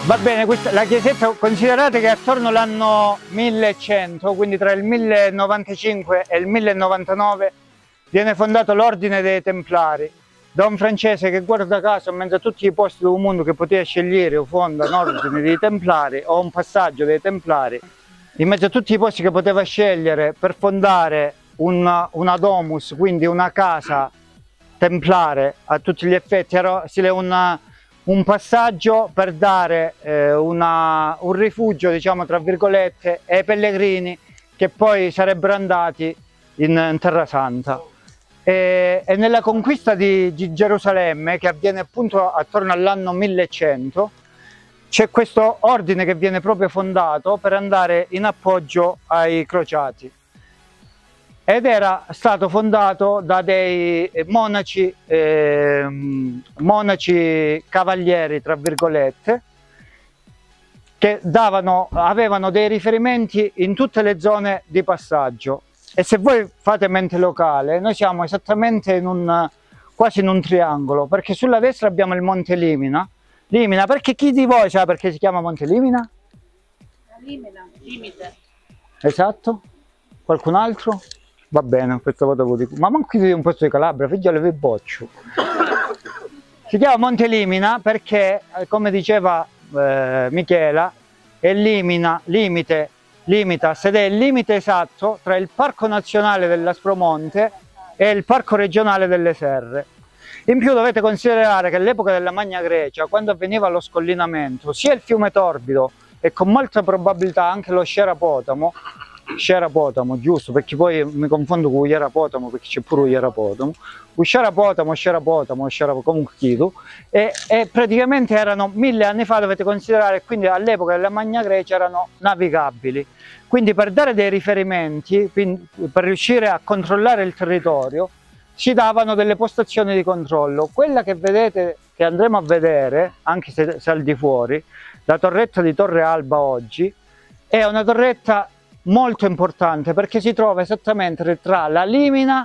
Va bene, la chiesetta, considerate che attorno all'anno 1100, quindi tra il 1095 e il 1099, viene fondato l'Ordine dei Templari da un francese che, guarda caso, in mezzo a tutti i posti del mondo che poteva scegliere o fonda un ordine dei Templari o un passaggio dei Templari, in mezzo a tutti i posti che poteva scegliere per fondare una domus, quindi una casa templare a tutti gli effetti, era un passaggio per dare un rifugio, diciamo tra virgolette, ai pellegrini che poi sarebbero andati in Terra Santa. E nella conquista di Gerusalemme, che avviene appunto attorno all'anno 1100, c'è questo ordine che viene proprio fondato per andare in appoggio ai crociati. Ed era stato fondato da dei monaci cavalieri, tra virgolette, che avevano dei riferimenti in tutte le zone di passaggio. E se voi fate mente locale, noi siamo esattamente quasi in un triangolo, perché sulla destra abbiamo il Monte Limina. Limina, perché chi di voi sa perché si chiama Monte Limina? Limina, limite. Esatto. Qualcun altro? Va bene, questo voto lo dico. Ma manco di un posto di Calabria, figliolo vi boccio. Si chiama Monte Limina perché, come diceva Michela, è limitas, ed è il limite esatto tra il Parco Nazionale dell'Aspromonte e il Parco Regionale delle Serre. In più dovete considerare che all'epoca della Magna Grecia, quando avveniva lo scollinamento, sia il fiume Torbido e con molta probabilità anche lo Scerapotamo, giusto, perché poi mi confondo con Ierapotamo, perché c'è pure Ierapotamo, comunque Chitu, e praticamente erano 1000 anni fa, dovete considerare, quindi all'epoca della Magna Grecia erano navigabili. Quindi per dare dei riferimenti, per riuscire a controllare il territorio, ci davano delle postazioni di controllo. Quella che vedete, che andremo a vedere, anche se al di fuori, la torretta di Torre Alba oggi, è una torretta molto importante perché si trova esattamente tra la Limina,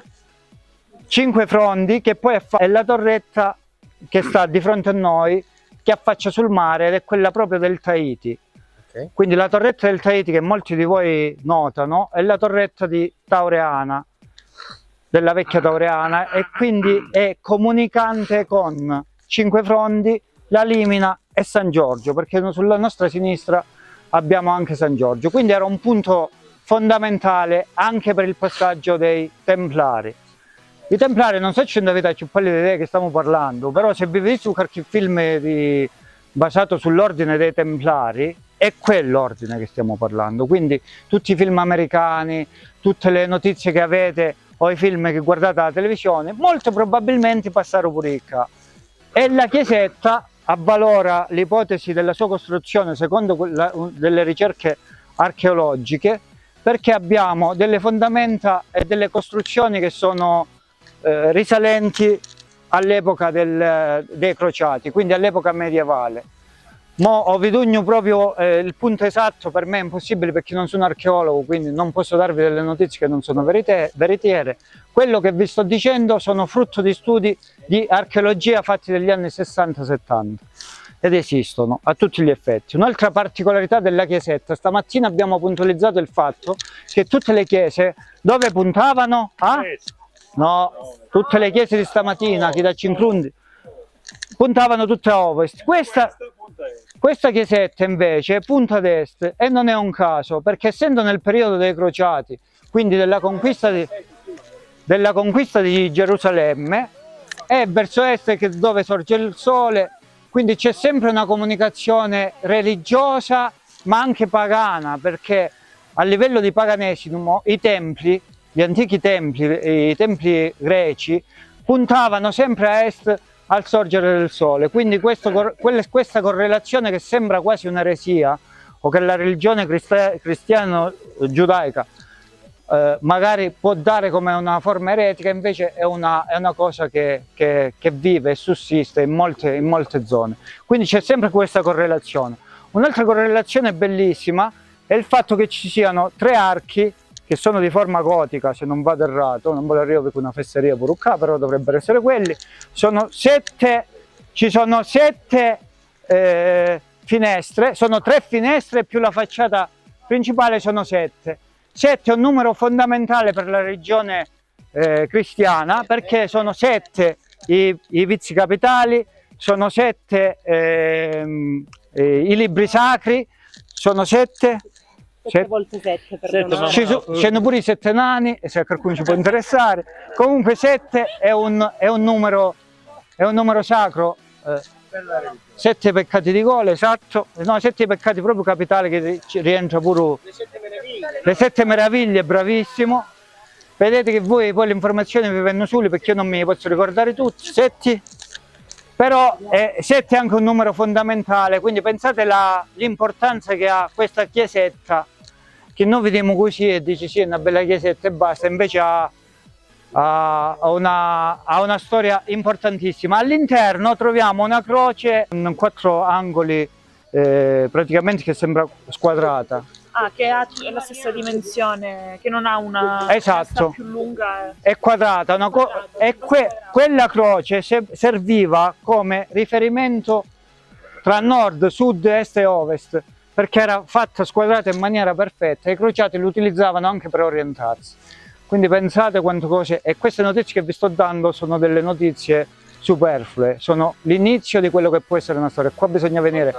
Cinque Frondi, che poi è la torretta che sta di fronte a noi, che affaccia sul mare, ed è quella proprio del Tahiti. Okay. Quindi la torretta del Tahiti, che molti di voi notano, è la torretta di Taureana, della vecchia Taureana, e quindi è comunicante con Cinque Frondi, la Limina e San Giorgio, perché sulla nostra sinistra abbiamo anche San Giorgio. Quindi era un punto fondamentale anche per il passaggio dei Templari. I Templari, non so se ci avete più pallida idea che stiamo parlando, però se vi vedete su qualche film basato sull'ordine dei Templari, è quell'ordine che stiamo parlando. Quindi tutti i film americani, tutte le notizie che avete o i film che guardate alla televisione, molto probabilmente passarono pure qua. E la chiesetta avvalora l'ipotesi della sua costruzione secondo delle ricerche archeologiche, perché abbiamo delle fondamenta e delle costruzioni che sono risalenti all'epoca dei crociati, quindi all'epoca medievale. Mo ho vidugno proprio il punto esatto, per me è impossibile perché non sono archeologo, quindi non posso darvi delle notizie che non sono veritiere. Quello che vi sto dicendo sono frutto di studi di archeologia fatti negli anni 60-70 ed esistono a tutti gli effetti. Un'altra particolarità della chiesetta: stamattina abbiamo puntualizzato il fatto che tutte le chiese dove puntavano? No, tutte le chiese di stamattina, chi da Cincrundi, puntavano tutte a ovest. Questa chiesetta invece punta ad est, e non è un caso, perché essendo nel periodo dei crociati, quindi della conquista di Gerusalemme, è verso est dove sorge il sole, quindi c'è sempre una comunicazione religiosa ma anche pagana, perché a livello di paganesimo i templi, gli antichi templi, i templi greci, puntavano sempre a est al sorgere del sole. Quindi questa correlazione, che sembra quasi un'eresia, o che la religione cristiano-giudaica magari può dare come una forma eretica, invece è una cosa che vive e sussiste in molte zone. Quindi c'è sempre questa correlazione. Un'altra correlazione bellissima è il fatto che ci siano 3 archi che sono di forma gotica, se non vado errato, non voglio arrivare perché una fesseria pure qua, però dovrebbero essere quelli. Ci sono 7 finestre, sono 3 finestre più la facciata principale, sono 7. 7 è un numero fondamentale per la religione cristiana, perché sono 7 i vizi capitali, sono 7 i libri sacri, sono 7 volte 7 per ci sono pure i 7 nani, se qualcuno ci può interessare. Comunque 7 è un numero sacro, 7 peccati di gole, esatto, no, 7 peccati proprio capitali, che ci rientra pure le 7 meraviglie, bravissimo. Vedete che voi poi le informazioni vi vengono soli, perché io non mi posso ricordare tutti, 7. Però 7 è anche un numero fondamentale, quindi pensate l'importanza che ha questa chiesetta, che noi vediamo così e dici sì, è una bella chiesetta e basta, invece ha una storia importantissima. All'interno troviamo una croce con 4 angoli, praticamente, che sembra squadrata. Ah, che ha la stessa dimensione, che non ha una esatto, più lunga. È quadrata, quella croce serviva come riferimento tra nord, sud, est e ovest, perché era fatta squadrata in maniera perfetta, e i crociati lo utilizzavano anche per orientarsi. Quindi pensate quante cose, e queste notizie che vi sto dando sono delle notizie superflue, sono l'inizio di quello che può essere una storia. Qua bisogna venire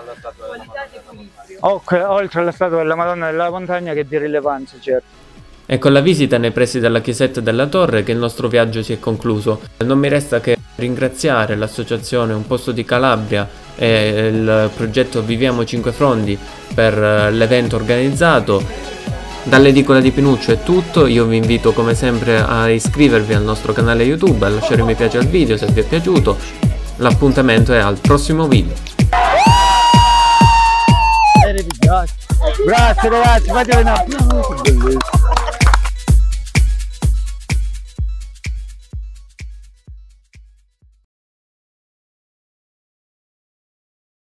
oltre alla statua della Madonna della Montagna, che è di rilevanza, certo. È con la visita nei pressi della chiesetta della torre che il nostro viaggio si è concluso. Non mi resta che ringraziare l'associazione Un Posto di Calabria e il progetto Viviamo Cinque Frondi per l'evento organizzato. Dall'edicola di Pinuccio è tutto, io vi invito come sempre a iscrivervi al nostro canale YouTube, a lasciare un mi piace al video se vi è piaciuto. L'appuntamento è al prossimo video. Grazie ragazzi, fate una...